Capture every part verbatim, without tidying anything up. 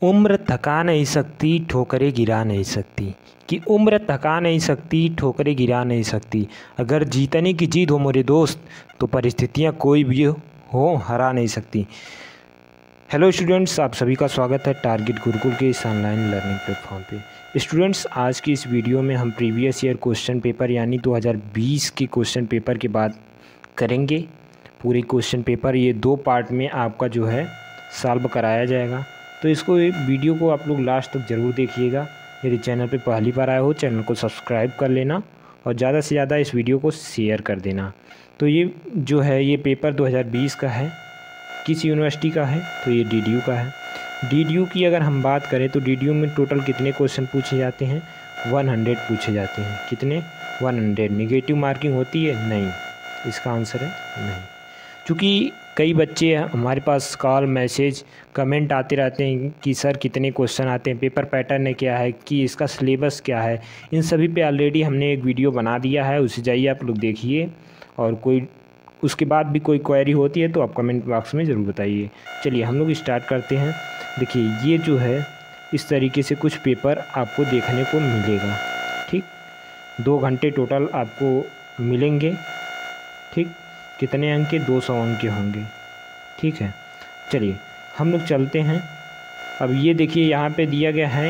उम्र थका नहीं सकती, ठोकरें गिरा नहीं सकती। कि उम्र थका नहीं सकती, ठोकरें गिरा नहीं सकती। अगर जीतने की जीत हो मेरे दोस्त, तो परिस्थितियाँ कोई भी हो हरा नहीं सकती। हेलो स्टूडेंट्स, आप सभी का स्वागत है टारगेट गुरुकुल के इस ऑनलाइन लर्निंग प्लेटफॉर्म पे। स्टूडेंट्स, आज की इस वीडियो में हम प्रीवियस ईयर क्वेश्चन पेपर यानी दो हज़ार बीस के क्वेश्चन पेपर की बात करेंगे। पूरे क्वेश्चन पेपर ये दो पार्ट में आपका जो है सॉल्व कराया जाएगा, तो इसको वीडियो को आप लोग लास्ट तक ज़रूर देखिएगा। यदि चैनल पे पहली बार आए हो, चैनल को सब्सक्राइब कर लेना और ज़्यादा से ज़्यादा इस वीडियो को शेयर कर देना। तो ये जो है ये पेपर दो हज़ार बीस का है। किस यूनिवर्सिटी का है? तो ये डी डी यू का है। डी डी यू की अगर हम बात करें तो डी डी यू में टोटल कितने क्वेश्चन पूछे जाते हैं? सौ पूछे जाते हैं। कितने? सौ। नेगेटिव मार्किंग होती है? नहीं। इसका आंसर है नहीं। क्योंकि कई बच्चे हमारे पास कॉल, मैसेज, कमेंट आते रहते हैं कि सर कितने क्वेश्चन आते हैं, पेपर पैटर्न क्या है, कि इसका सिलेबस क्या है। इन सभी पे ऑलरेडी हमने एक वीडियो बना दिया है, उसे जाइए आप लोग देखिए। और कोई उसके बाद भी कोई क्वेरी होती है तो आप कमेंट बॉक्स में ज़रूर बताइए। चलिए हम लोग स्टार्ट करते हैं। देखिए ये जो है इस तरीके से कुछ पेपर आपको देखने को मिलेगा। ठीक, दो घंटे टोटल आपको मिलेंगे। ठीक, कितने अंक के? दो सौ अंक के होंगे। ठीक है, चलिए हम लोग चलते हैं। अब ये देखिए यहाँ पे दिया गया है,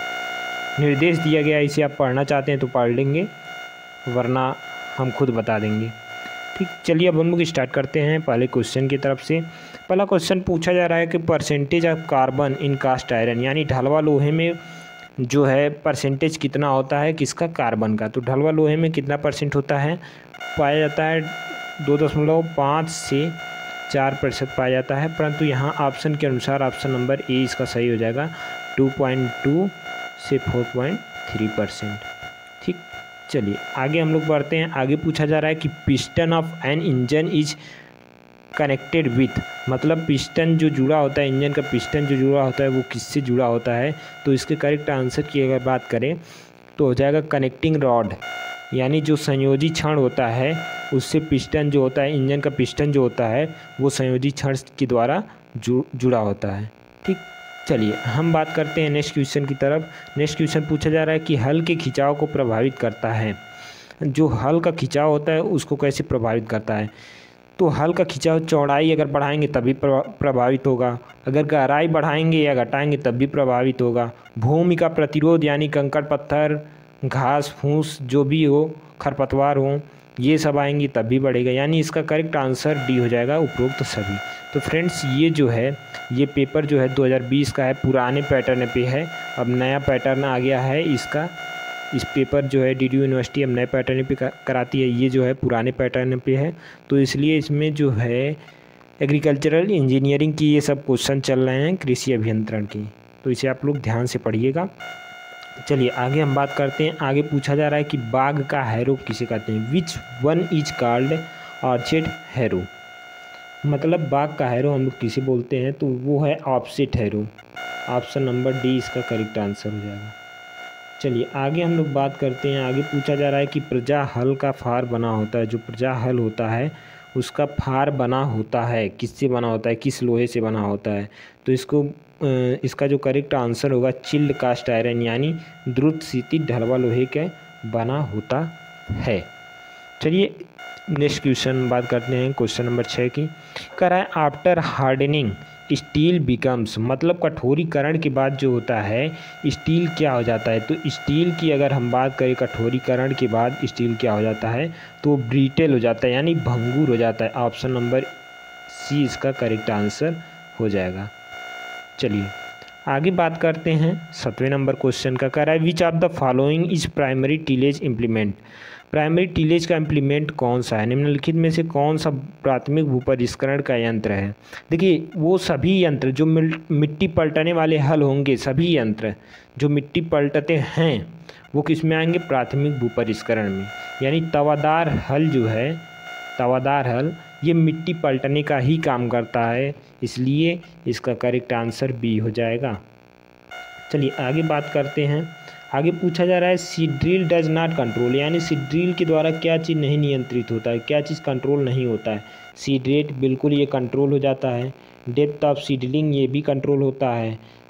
निर्देश दिया गया है, इसे आप पढ़ना चाहते हैं तो पढ़ लेंगे, वरना हम खुद बता देंगे। ठीक, चलिए अब हम लोग स्टार्ट करते हैं पहले क्वेश्चन की तरफ से। पहला क्वेश्चन पूछा जा रहा है कि percentage of carbon in cast iron, यानी ढलवा लोहे में जो है परसेंटेज कितना होता है किसका? कार्बन का। तो ढलवा लोहे में कितना परसेंट होता है? पाया जाता है दो दशमलव पाँच से चार प्रतिशत पाया जाता है, परंतु यहाँ ऑप्शन के अनुसार ऑप्शन नंबर ए इसका सही हो जाएगा, टू पॉइंट टू से फोर पॉइंट थ्री परसेंट। ठीक, चलिए आगे हम लोग बढ़ते हैं। आगे पूछा जा रहा है कि piston of an engine is connected with, मतलब पिस्टन जो जुड़ा होता है, इंजन का पिस्टन जो जुड़ा होता है वो किससे जुड़ा होता है? तो इसके करेक्ट आंसर की अगर बात करें तो हो जाएगा कनेक्टिंग रॉड, यानी जो संयोजी छड़ होता है उससे पिस्टन जो होता है, इंजन का पिस्टन जो होता है वो संयोजी छड़ के द्वारा जु, जुड़ा होता है। ठीक, चलिए हम बात करते हैं नेक्स्ट क्वेश्चन की तरफ। नेक्स्ट क्वेश्चन पूछा जा रहा है कि हल के खिंचाव को प्रभावित करता है। जो हल का खिंचाव होता है उसको कैसे प्रभावित करता है? तो हल का खिंचाव चौड़ाई अगर बढ़ाएंगे तभी प्रभावित होगा, अगर गहराई बढ़ाएंगे या घटाएंगे तब भी प्रभावित होगा। भूमि का प्रतिरोध यानी कंकड़ पत्थर, घास फूस जो भी हो, खरपतवार हो, ये सब आएंगी तब भी बढ़ेगा, यानी इसका करेक्ट आंसर डी हो जाएगा, उपरोक्त सभी। तो फ्रेंड्स ये जो है ये पेपर जो है दो हज़ार बीस का है, पुराने पैटर्न पे है। अब नया पैटर्न आ गया है इसका। इस पेपर जो है डी डी यू यूनिवर्सिटी अब नए पैटर्न पे कराती है, ये जो है पुराने पैटर्न पे है, तो इसलिए इसमें जो है एग्रीकल्चरल इंजीनियरिंग की ये सब क्वेश्चन चल रहे हैं, कृषि अभियंत्रण की, तो इसे आप लोग ध्यान से पढ़िएगा। चलिए आगे हम बात करते हैं। आगे पूछा जा रहा है कि बाग का हैरो किसे कहते हैं? Which one is called orchard harrow, मतलब बाग का हैरो हम लोग किसे बोलते हैं? तो वो है offset harrow. Option number D इसका करेक्ट आंसर हो जाएगा। चलिए आगे हम लोग बात करते हैं। आगे पूछा जा रहा है कि प्रजा हल का फार बना होता है। जो प्रजा हल होता है उसका फार बना होता है, किससे बना होता है, किस लोहे से बना होता है? तो इसको इसका जो करेक्ट आंसर होगा चिल्ड कास्ट आयरन, यानी द्रुत शीतित ढलवा लोहे के बना होता है। चलिए नेक्स्ट क्वेश्चन बात करते हैं, क्वेश्चन नंबर छः की। कह रहा है आफ्टर हार्डनिंग स्टील बिकम्स, मतलब कठोरीकरण के बाद जो होता है स्टील क्या हो जाता है? तो स्टील की अगर हम बात करें कठोरीकरण के बाद स्टील क्या हो जाता है? तो ब्रिटेल हो जाता है, यानी भंगुर हो जाता है। ऑप्शन नंबर सी इसका करेक्ट आंसर हो जाएगा। चलिए आगे बात करते हैं सातवें नंबर क्वेश्चन का। कह रहा है which of the following is primary tillage implement, primary tillage का इम्प्लीमेंट कौन सा है? निम्नलिखित में से कौन सा प्राथमिक भूपरिष्करण का यंत्र है? देखिए वो सभी यंत्र जो मिट्टी पलटने वाले हल होंगे, सभी यंत्र जो मिट्टी पलटते हैं वो किस में आएंगे? प्राथमिक भूपरिष्करण में, यानी तवादार हल जो है, तवादार हल ये मिट्टी पलटने का ही काम करता है, इसलिए इसका करेक्ट आंसर बी हो जाएगा। चलिए आगे बात करते हैं। आगे पूछा जा रहा है seed drill does not control, यानी सीड ड्रिल के द्वारा क्या चीज़ नहीं नियंत्रित होता है, क्या चीज़ कंट्रोल नहीं होता है? सीड रेट बिल्कुल ये कंट्रोल हो जाता है। डेप्थ ऑफ सीडलिंग ये भी कंट्रोल होता है।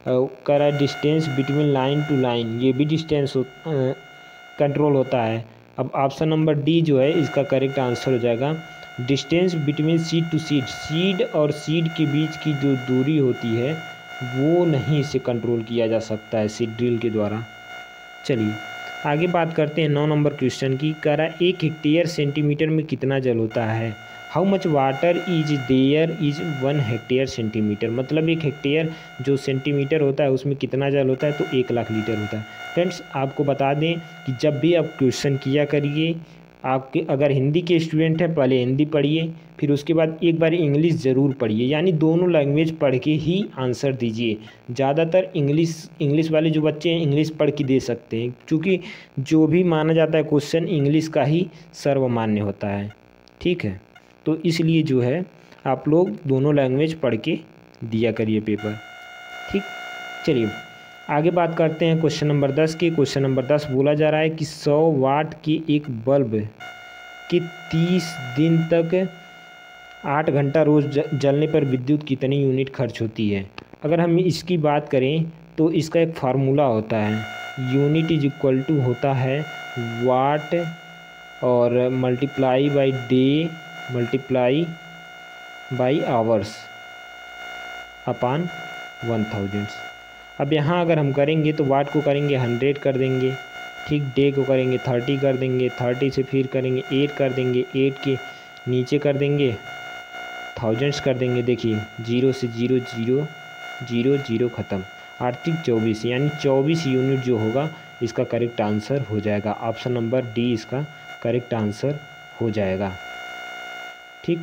कर रहा है distance between line to line, ये भी डिस्टेंस हो, कंट्रोल होता है। अब ऑप्शन नंबर डी जो है इसका करेक्ट आंसर हो जाएगा distance between seed to seed, seed और सीड के बीच की जो दूरी होती है वो नहीं इसे कंट्रोल किया जा सकता है सीड ड्रिल के द्वारा। चलिए आगे बात करते हैं नौ नंबर क्वेश्चन की। कह रहा है एक हेक्टेयर सेंटीमीटर में कितना जल होता है। How much water is there is one hectare centimetre, मतलब एक हेक्टेयर जो सेंटीमीटर होता है उसमें कितना जल होता है, तो एक लाख लीटर होता है। फ्रेंड्स आपको बता दें कि जब भी आप क्वेश्चन किया करिए, आपके अगर हिंदी के स्टूडेंट हैं पहले हिंदी पढ़िए, फिर उसके बाद एक बार इंग्लिश ज़रूर पढ़िए, यानी दोनों लैंग्वेज पढ़ के ही आंसर दीजिए। ज़्यादातर इंग्लिश इंग्लिश वाले जो बच्चे हैं इंग्लिश पढ़ के दे सकते हैं, क्योंकि जो भी माना जाता है क्वेश्चन इंग्लिश का ही सर्वमान्य होता है। ठीक है, तो इसलिए जो है आप लोग दोनों लैंग्वेज पढ़ के दिया करिए पेपर। ठीक, चलिए आगे बात करते हैं क्वेश्चन नंबर दस की। क्वेश्चन नंबर दस बोला जा रहा है कि सौ वाट की एक बल्ब के तीस दिन तक आठ घंटा रोज़ जलने पर विद्युत कितनी यूनिट खर्च होती है। अगर हम इसकी बात करें तो इसका एक फार्मूला होता है, यूनिट इज इक्वल टू होता है वाट और multiply by day multiply by hours upon one thousands. अब यहाँ अगर हम करेंगे तो वाट को करेंगे हंड्रेड कर देंगे, ठीक, डे को करेंगे थर्टी कर देंगे, थर्टी से फिर करेंगे एट कर देंगे, एट के नीचे कर देंगे थाउजेंड्स कर देंगे। देखिए जीरो से जीरो जीरो जीरो जीरो ख़त्म, आर्थिक चौबीस, यानी चौबीस यूनिट जो होगा इसका करेक्ट आंसर हो जाएगा। ऑप्शन नंबर डी इसका करेक्ट आंसर हो जाएगा। ठीक,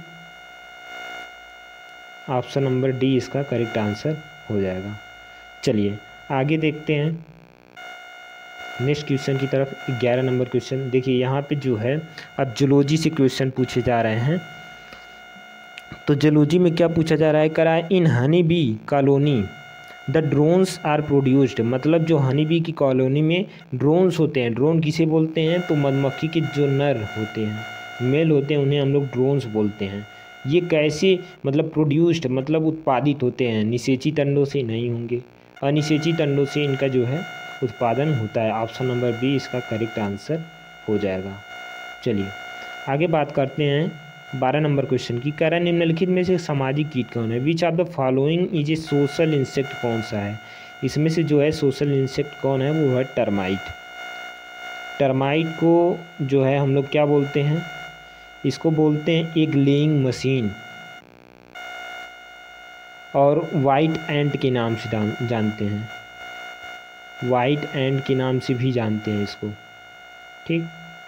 ऑप्शन नंबर डी इसका करेक्ट आंसर हो जाएगा। चलिए आगे देखते हैं नेक्स्ट क्वेश्चन की तरफ। ग्यारह नंबर क्वेश्चन देखिए, यहाँ पे जो है अब जूलॉजी से क्वेश्चन पूछे जा रहे हैं। तो जूलॉजी में क्या पूछा जा रहा है, करा है in honey bee colony the drones are produced, मतलब जो हनी बी की कॉलोनी में ड्रोन्स होते हैं, ड्रोन किसे बोलते हैं, तो मधुमक्खी के जो नर होते हैं, मेल होते हैं, उन्हें हम लोग ड्रोन्स बोलते हैं। ये कैसे मतलब प्रोड्यूस्ड मतलब उत्पादित होते हैं, निषेची अंडों से नहीं होंगे, अनिषेचित अंडों से इनका जो है उत्पादन होता है। ऑप्शन नंबर बी इसका करेक्ट आंसर हो जाएगा। चलिए आगे बात करते हैं बारह नंबर क्वेश्चन की। कह रहा है निम्नलिखित में से सामाजिक कीट कौन है, which of the following is a social insect, कौन सा है इसमें से जो है सोशल इंसेक्ट कौन है, वो है टर्माइट। टर्माइट को जो है हम लोग क्या बोलते हैं, इसको बोलते हैं एग लेइंग मशीन, और वाइट एंट के नाम से जानते हैं, वाइट एंट के नाम से भी जानते हैं इसको। ठीक,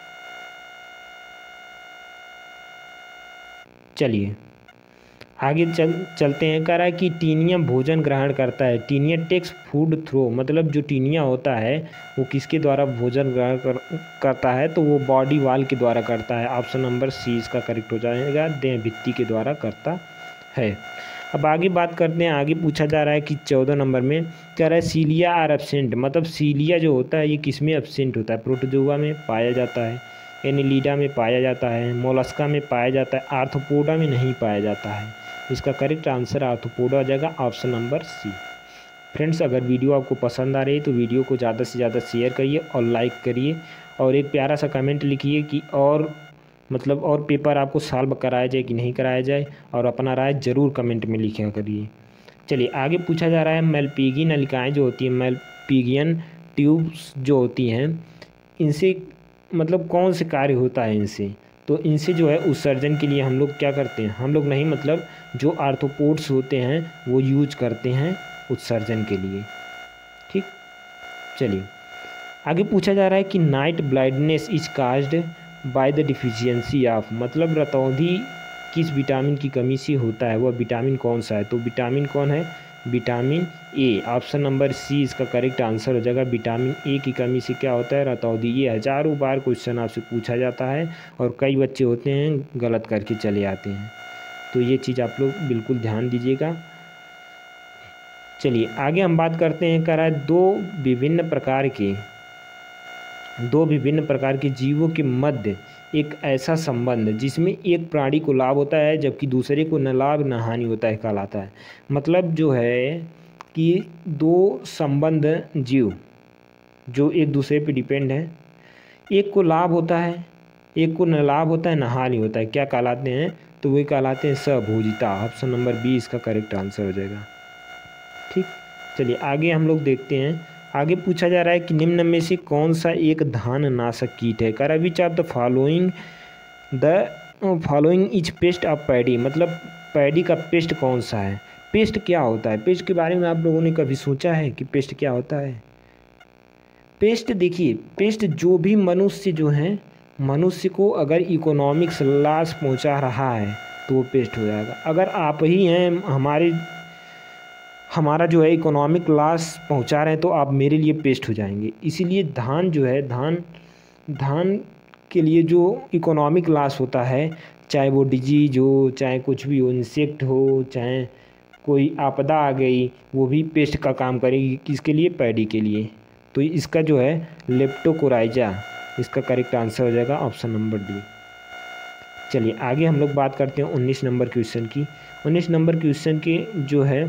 चलिए आगे चल चलते हैं। कह रहा है कि टीनिया भोजन ग्रहण करता है, टीनिया टेक्स फूड थ्रो, मतलब जो टीनिया होता है वो किसके द्वारा भोजन ग्रहण कर, करता है, तो वो बॉडी वाल के द्वारा करता है। ऑप्शन नंबर सी इसका करेक्ट हो जाएगा, देह भित्ति के द्वारा करता है। अब आगे बात करते हैं, आगे पूछा जा रहा है कि चौदह नंबर में कह रहा है सीलिया आर एब्सेंट, मतलब सीलिया जो होता है ये किस में एब्सेंट होता है, प्रोटोजोआ में पाया जाता है, एनिलीडा में पाया जाता है, मोलस्का में पाया जाता है, आर्थ्रोपोडा में नहीं पाया जाता है। इसका करेक्ट आंसर आर्थ्रोपोडा हो जाएगा, ऑप्शन नंबर सी। फ्रेंड्स अगर वीडियो आपको पसंद आ रही है तो वीडियो को ज़्यादा से ज़्यादा शेयर करिए और लाइक करिए, और एक प्यारा सा कमेंट लिखिए कि और मतलब और पेपर आपको सॉल्व कराया जाए कि नहीं कराया जाए, और अपना राय ज़रूर कमेंट में लिखा करिए। चलिए आगे पूछा जा रहा है मेलपिगी नलिकाएँ जो होती हैं, मेलपिगियन ट्यूब्स जो होती हैं, इनसे मतलब कौन से कार्य होता है इनसे, तो इनसे जो है उत्सर्जन के लिए हम लोग क्या करते हैं, हम लोग नहीं मतलब जो आर्थ्रोपोड्स होते हैं वो यूज करते हैं उत्सर्जन के लिए। ठीक, चलिए आगे पूछा जा रहा है कि night blindness is caused by the deficiency of, मतलब रतौंधी किस विटामिन की कमी से होता है, वह विटामिन कौन सा है, तो विटामिन कौन है, vitamin A. Option number C इसका करेक्ट आंसर हो जाएगा, विटामिन ए की कमी से क्या होता है, रतौंधी। ये हज़ारों बार क्वेश्चन आपसे पूछा जाता है और कई बच्चे होते हैं गलत करके चले आते हैं, तो ये चीज़ आप लोग बिल्कुल ध्यान दीजिएगा। चलिए आगे हम बात करते हैं, कह रहा है दो विभिन्न प्रकार के दो विभिन्न प्रकार के जीवों के मध्य एक ऐसा संबंध जिसमें एक प्राणी को लाभ होता है जबकि दूसरे को न लाभ न हानि होता है कहलाता है। मतलब जो है कि दो संबंध जीव जो एक दूसरे पे डिपेंड है, एक को लाभ होता है एक को न लाभ होता है न हानि होता है, क्या कहलाते हैं? तो वे कहलाते हैं सहभोजिता। ऑप्शन नंबर बी इसका करेक्ट आंसर हो जाएगा। ठीक, चलिए आगे हम लोग देखते हैं। आगे पूछा जा रहा है कि निम्न में से कौन सा एक धान नाशक कीट है? कर which of the following the following is pest of paddy, मतलब पैडी का पेस्ट कौन सा है? पेस्ट क्या होता है? पेस्ट के बारे में आप लोगों ने कभी सोचा है कि पेस्ट क्या होता है? पेस्ट देखिए, पेस्ट जो भी मनुष्य जो है, मनुष्य को अगर इकोनॉमिक्स लॉस पहुंचा रहा है तो वो पेस्ट हो जाएगा। अगर आप ही हैं हमारे हमारा जो है इकोनॉमिक लॉस पहुंचा रहे हैं तो आप मेरे लिए पेस्ट हो जाएंगे। इसीलिए धान जो है, धान धान के लिए जो इकोनॉमिक लॉस होता है, चाहे वो डिजीज हो, चाहे कुछ भी हो, इंसेक्ट हो, चाहे कोई आपदा आ गई, वो भी पेस्ट का काम करेगी। किसके लिए? पैडी के लिए। तो इसका जो है लेप्टोकोराइजा इसका करेक्ट आंसर हो जाएगा, ऑप्शन नंबर डी। चलिए आगे हम लोग बात करते हैं उन्नीस नंबर क्वेश्चन की। उन्नीस नंबर क्वेश्चन के जो है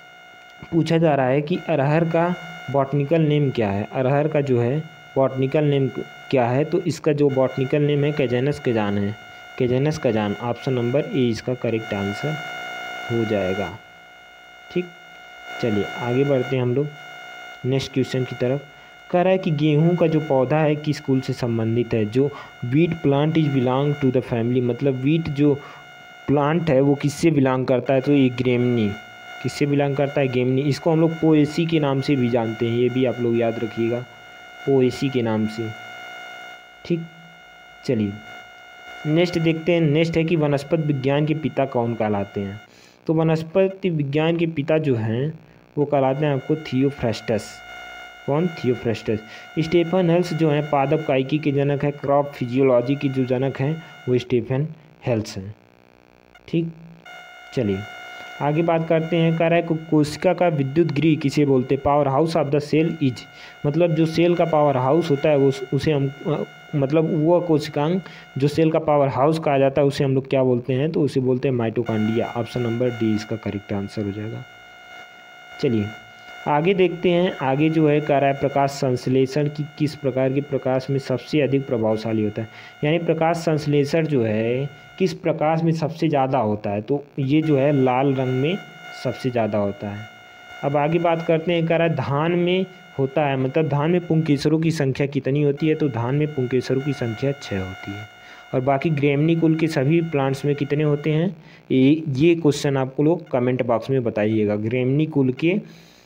पूछा जा रहा है कि अरहर का बॉटनिकल नेम क्या है? अरहर का जो है बॉटनिकल नेम क्या है? तो इसका जो बॉटनिकल नेम है कैजेनस कैजान है, कैजेनस कैजान। ऑप्शन नंबर ए इसका करेक्ट आंसर हो जाएगा। ठीक, चलिए आगे बढ़ते हैं हम लोग नेक्स्ट क्वेश्चन की तरफ। कह रहा है कि गेहूं का जो पौधा है किस कुल से संबंधित है? जो wheat plant is belong to the family, मतलब वीट जो प्लांट है वो किससे बिलोंग करता है? तो ये ग्रेमनी किससे बिलोंग करता है? गेमनी। इसको हम लोग पोएसी के नाम से भी जानते हैं, ये भी आप लोग याद रखिएगा, पोएसी के नाम से। ठीक, चलिए नेक्स्ट देखते हैं। नेक्स्ट है कि वनस्पति विज्ञान के पिता कौन कहलाते हैं? तो वनस्पति विज्ञान के पिता जो हैं वो कहलाते हैं आपको थियोफ्रास्टस। कौन? थियोफ्रास्टस। स्टीफन हेल्स जो है पादप कायिकी के जनक है, क्रॉप फिजियोलॉजी की जो जनक हैं वो स्टीफन हेल्स हैं। ठीक, चलिए आगे बात करते हैं। कह रहा है कोशिका का विद्युत गृह किसे बोलते हैं? Power house of the cell is, मतलब जो सेल का पावर हाउस होता है वो उसे हम मतलब वो कोशिकांग जो सेल का पावर हाउस कहा जाता है उसे हम लोग क्या बोलते हैं? तो उसे बोलते हैं माइटोकॉन्ड्रिया। ऑप्शन नंबर डी इसका करेक्ट आंसर हो जाएगा। चलिए आगे देखते हैं। आगे जो है कह रहा है प्रकाश संश्लेषण की किस प्रकार के प्रकाश में सबसे अधिक प्रभावशाली होता है? यानी प्रकाश संश्लेषण जो है किस प्रकाश में सबसे ज़्यादा होता है? तो ये जो है लाल रंग में सबसे ज़्यादा होता है। अब आगे बात करते हैं। कह रहा है धान में होता है, मतलब धान में पुंकेसरों की संख्या कितनी होती है? तो धान में पुंकेसरों की संख्या छः होती है। और बाकी ग्रेमनी कुल के सभी प्लांट्स में कितने होते हैं? ये ये क्वेश्चन आपको लोग कमेंट बॉक्स में बताइएगा। ग्रेमनी कुल के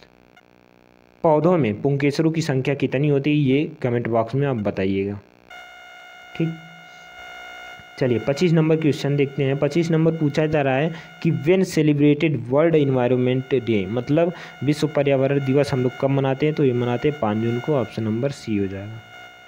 पौधों में पुंकेसरों की संख्या कितनी होती है, ये कमेंट बॉक्स में आप बताइएगा। ठीक, चलिए पच्चीस नंबर क्वेश्चन देखते हैं। पच्चीस नंबर पूछा जा रहा है कि when celebrated world environment day, मतलब विश्व पर्यावरण दिवस हम लोग कब मनाते हैं? तो ये मनाते हैं पाँच जून को। ऑप्शन नंबर सी हो जाएगा।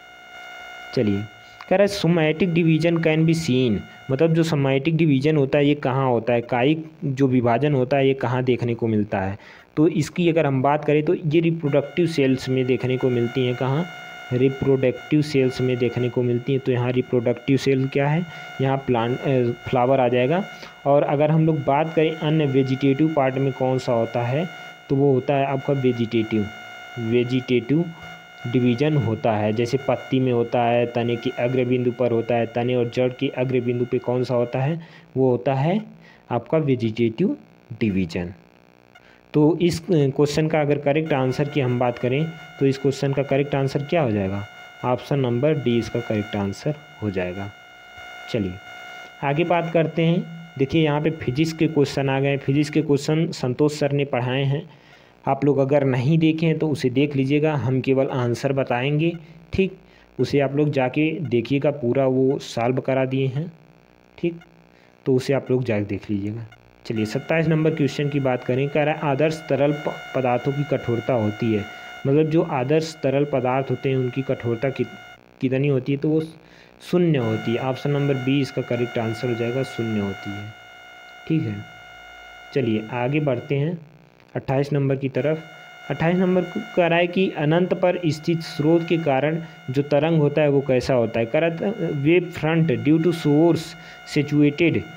चलिए कह रहा है somatic division can be seen, मतलब जो सोमैटिक डिवीजन होता है ये कहाँ होता है? कायिक जो विभाजन होता है ये कहाँ देखने को मिलता है? तो इसकी अगर हम बात करें तो ये रिप्रोडक्टिव सेल्स में देखने को मिलती हैं। कहाँ? रिप्रोडक्टिव सेल्स में देखने को मिलती हैं। तो यहाँ रिप्रोडक्टिव सेल क्या है? यहाँ प्लांट फ्लावर आ जाएगा। और अगर हम लोग बात करें अन्य वेजिटेटिव पार्ट में कौन सा होता है, तो वो होता है आपका वेजिटेटिव वेजिटेटिव डिवीजन होता है। जैसे पत्ती में होता है, तने की अग्र बिंदु पर होता है, तने और जड़ के अग्र बिंदु पे कौन सा होता है? वो होता है आपका वेजिटेटिव डिवीजन। तो इस क्वेश्चन का अगर करेक्ट आंसर की हम बात करें तो इस क्वेश्चन का करेक्ट आंसर क्या हो जाएगा? ऑप्शन नंबर डी इसका करेक्ट आंसर हो जाएगा। चलिए आगे बात करते हैं। देखिए यहाँ पे फिजिक्स के क्वेश्चन आ गए। फिजिक्स के क्वेश्चन संतोष सर ने पढ़ाए हैं, आप लोग अगर नहीं देखें तो उसे देख लीजिएगा, हम केवल आंसर बताएंगे। ठीक, उसे आप लोग जाके देखिएगा, पूरा वो सॉल्व करा दिए हैं। ठीक, तो उसे आप लोग जाके देख लीजिएगा। चलिए सत्ताईस नंबर क्वेश्चन की बात करें। कह रहा है आदर्श तरल पदार्थों की कठोरता होती है, मतलब जो आदर्श तरल पदार्थ होते हैं उनकी कठोरता कि, कितनी होती है? तो वो शून्य होती है। ऑप्शन नंबर बी इसका करेक्ट आंसर हो जाएगा, शून्य होती है। ठीक है, चलिए आगे बढ़ते हैं अट्ठाईस नंबर की तरफ। अट्ठाईस नंबर कह रहा है कि अनंत पर स्थित स्रोत के कारण जो तरंग होता है वो कैसा होता है? कह रहा है wave front due to source situated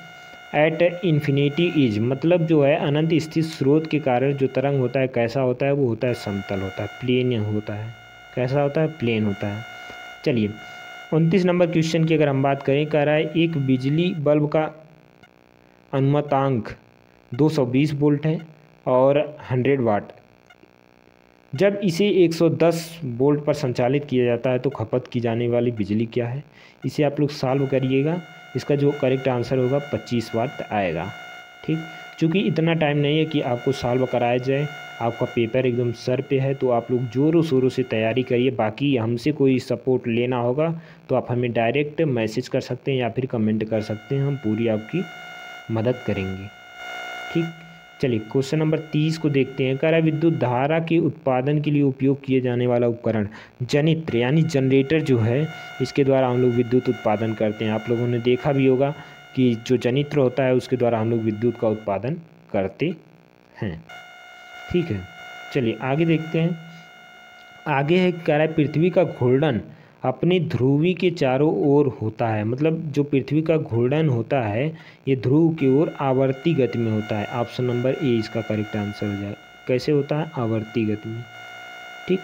at infinity is, मतलब जो है अनंत स्थित स्रोत के कारण जो तरंग होता है कैसा होता है, वो होता है समतल होता है, प्लेन होता है। कैसा होता है? प्लेन होता है। चलिए उनतीस नंबर क्वेश्चन की अगर हम बात करें, कह रहा है एक बिजली बल्ब का अनुमतांक दो सौ बीस वोल्ट है और सौ वाट। जब इसे एक सौ दस वोल्ट पर संचालित किया जाता है तो खपत की जाने वाली बिजली क्या है? इसे आप लोग सॉल्व करिएगा। इसका जो करेक्ट आंसर होगा पच्चीस वाट आएगा। ठीक, चूँकि इतना टाइम नहीं है कि आपको सॉल्व कराया जाए, आपका पेपर एकदम सर पे है, तो आप लोग जोरों शोरों से तैयारी करिए। बाकी हमसे कोई सपोर्ट लेना होगा तो आप हमें डायरेक्ट मैसेज कर सकते हैं या फिर कमेंट कर सकते हैं, हम पूरी आपकी मदद करेंगे। ठीक, चलिए क्वेश्चन नंबर तीस को देखते हैं। कह रहा है विद्युत धारा के उत्पादन के लिए उपयोग किए जाने वाला उपकरण जनित्र यानी जनरेटर जो है, इसके द्वारा हम लोग विद्युत उत्पादन करते हैं। आप लोगों ने देखा भी होगा कि जो जनित्र होता है उसके द्वारा हम लोग विद्युत का उत्पादन करते हैं। ठीक है, चलिए आगे देखते हैं। आगे है, कह रहा है पृथ्वी का घूर्णन अपनी ध्रुवी के चारों ओर होता है। मतलब जो पृथ्वी का घूर्णन होता है ये ध्रुव की ओर आवर्ती गति में होता है। ऑप्शन नंबर ए इसका करेक्ट आंसर हो जाएगा। कैसे होता है? आवर्ती गति में। ठीक,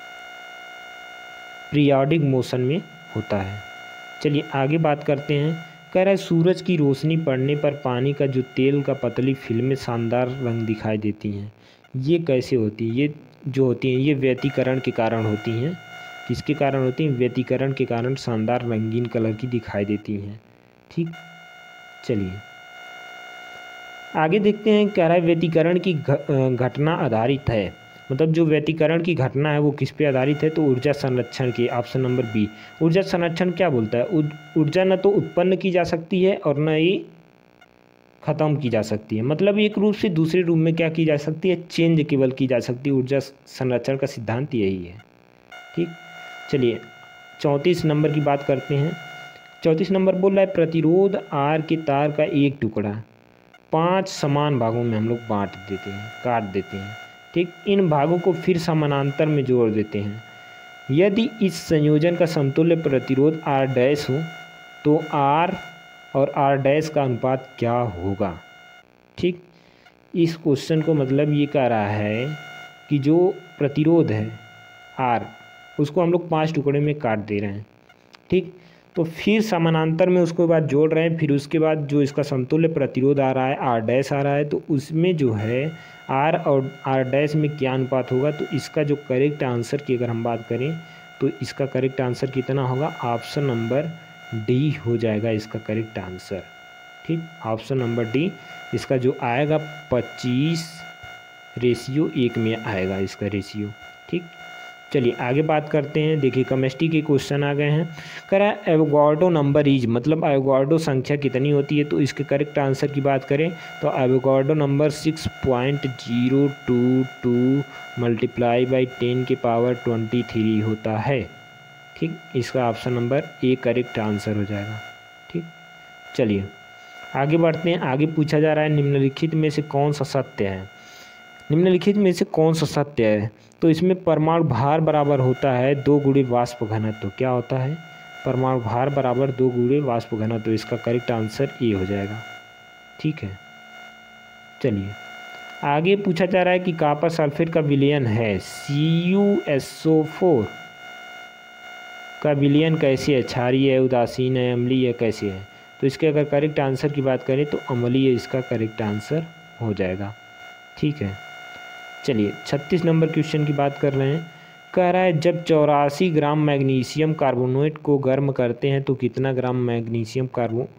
पीरियोडिक मोशन में होता है। चलिए आगे बात करते हैं। कह रहा है सूरज की रोशनी पड़ने पर पानी का जो तेल का पतली फिल्में शानदार रंग दिखाई देती हैं। ये कैसे होती है? ये जो होती हैं ये व्यतिकरण के कारण होती हैं। किसके कारण होती हैं? व्यतिकरण के कारण शानदार रंगीन कलर की दिखाई देती हैं। ठीक, चलिए आगे देखते हैं। कह रहा है व्यतिकरण की घटना आधारित है। मतलब जो व्यतिकरण की घटना है वो किस पे आधारित है? तो ऊर्जा संरक्षण के। Option number B. ऊर्जा संरक्षण क्या बोलता है? ऊर्जा न तो उत्पन्न की जा सकती है और न ही ख़त्म की जा सकती है। मतलब एक रूप से दूसरे रूप में क्या की जा सकती है? चेंज केवल की जा सकती है। ऊर्जा संरक्षण का सिद्धांत यही है। ठीक, चलिए चौंतीस नंबर की बात करते हैं। चौंतीस नंबर बोल रहा है प्रतिरोध आर के तार का एक टुकड़ा पांच समान भागों में हम लोग बांट देते हैं, काट देते हैं। ठीक, इन भागों को फिर समानांतर में जोड़ देते हैं। यदि इस संयोजन का समतुल्य प्रतिरोध आर डैश हो तो आर और आर डैश का अनुपात क्या होगा? ठीक, इस क्वेश्चन को मतलब ये कह रहा है कि जो प्रतिरोध है आर उसको हम लोग पांच टुकड़े में काट दे रहे हैं। ठीक, तो फिर समानांतर में उसके बाद जोड़ रहे हैं। फिर उसके बाद जो इसका समतुल्य प्रतिरोध आ रहा है आर डैश आ रहा है, तो उसमें जो है आर और आर डैश में क्या अनुपात होगा? तो इसका जो करेक्ट आंसर की अगर हम बात करें तो इसका करेक्ट आंसर कितना होगा? ऑप्शन नंबर डी हो जाएगा इसका करेक्ट आंसर। ठीक, ऑप्शन नंबर डी इसका जो आएगा पच्चीस रेशियो एक में आएगा इसका रेशियो। ठीक, चलिए आगे बात करते हैं। देखिए केमिस्ट्री के क्वेश्चन आ गए हैं। कह रहा है एवोगाड्रो नंबर इज, मतलब एवोगाड्रो संख्या कितनी होती है? तो इसके करेक्ट आंसर की बात करें तो Avogadro number six point zero two two multiply by ten के पावर ट्वेंटी थ्री होता है। ठीक, इसका option number A correct answer हो जाएगा। ठीक, चलिए आगे बढ़ते हैं। आगे पूछा जा रहा है निम्नलिखित में से कौन सा सत्य है? निम्नलिखित में से कौन सा सत्य है? तो इसमें परमाणु भार बराबर होता है दो गुणे वाष्प घनत्व। तो क्या होता है? परमाणु भार बराबर दो गुणे वाष्प घनत्व। तो इसका करेक्ट आंसर ए हो जाएगा। ठीक है, चलिए आगे पूछा जा रहा है कि कॉपर सल्फेट का विलयन है C U S O four का विलयन कैसे है? क्षारीय है, उदासीन है, अम्लीय है, कैसे है? तो इसके अगर करेक्ट आंसर की बात करें तो अम्लीय इसका करेक्ट आंसर हो जाएगा। ठीक है, चलिए छत्तीस नंबर क्वेश्चन की बात कर रहे हैं। कह रहा है जब चौरासी ग्राम मैग्नीशियम कार्बोनेट को गर्म करते हैं तो कितना ग्राम मैग्नीशियम कार्बो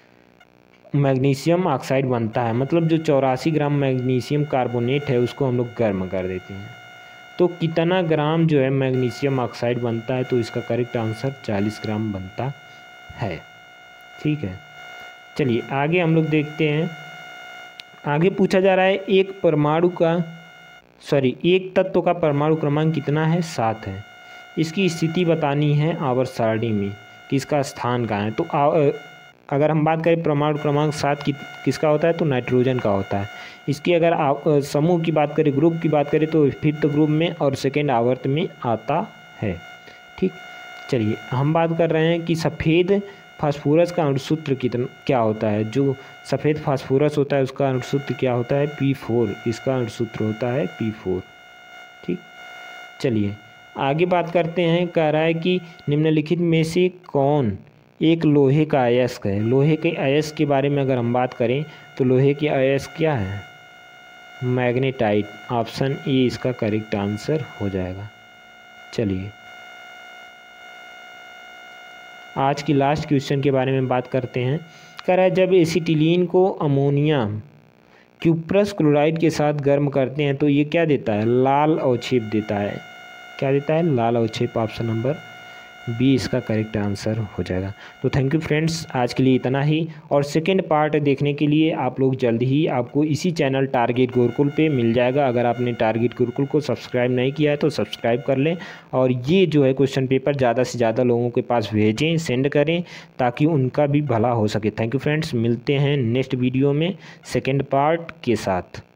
मैग्नीशियम ऑक्साइड बनता है? मतलब जो चौरासी ग्राम मैग्नीशियम कार्बोनेट है उसको हम लोग गर्म कर देते हैं तो कितना ग्राम जो है मैग्नीशियम ऑक्साइड बनता है? तो इसका करेक्ट आंसर चालीस ग्राम बनता है। ठीक है, चलिए आगे हम लोग देखते हैं। आगे पूछा जा रहा है एक परमाणु का सॉरी एक तत्व का परमाणु क्रमांक कितना है? सात है। इसकी स्थिति बतानी है आवर्त सारणी में कि इसका स्थान कहाँ है। तो आ, अगर हम बात करें परमाणु क्रमांक सात की किसका होता है? तो नाइट्रोजन का होता है। इसकी अगर आ, समूह की बात करें, ग्रुप की बात करें तो फिफ्थ ग्रुप में और सेकेंड आवर्त में आता है। ठीक, चलिए हम बात कर रहे हैं कि सफ़ेद फास्फोरस का अणुसूत्र कितना क्या होता है? जो सफ़ेद फास्फोरस होता है उसका अणुसूत्र क्या होता है? P four. इसका अणुसूत्र होता है पी फोर। ठीक, चलिए आगे बात करते हैं। कह रहा है कि निम्नलिखित में से कौन एक लोहे का अयस्क है? लोहे के अयस्क के बारे में अगर हम बात करें तो लोहे के अयस्क क्या है? मैग्नेटाइट। ऑप्शन ए इसका करेक्ट आंसर हो जाएगा। चलिए आज की लास्ट क्वेश्चन के बारे में बात करते हैं। कह रहा है जब एसिटिलीन को अमोनिया क्यूप्रस क्लोराइड के साथ गर्म करते हैं तो ये क्या देता है? लाल अवक्षेप देता है। क्या देता है? लाल अवक्षेप। ऑप्शन नंबर बी इसका करेक्ट आंसर हो जाएगा। तो थैंक यू फ्रेंड्स, आज के लिए इतना ही। और सेकेंड पार्ट देखने के लिए आप लोग जल्द ही आपको इसी चैनल टारगेट गुरुकुल पे मिल जाएगा। अगर आपने टारगेट गुरुकुल को सब्सक्राइब नहीं किया है तो सब्सक्राइब कर लें और ये जो है क्वेश्चन पेपर ज़्यादा से ज़्यादा लोगों के पास भेजें, सेंड करें ताकि उनका भी भला हो सके। थैंक यू फ्रेंड्स, मिलते हैं नेक्स्ट वीडियो में सेकेंड पार्ट के साथ।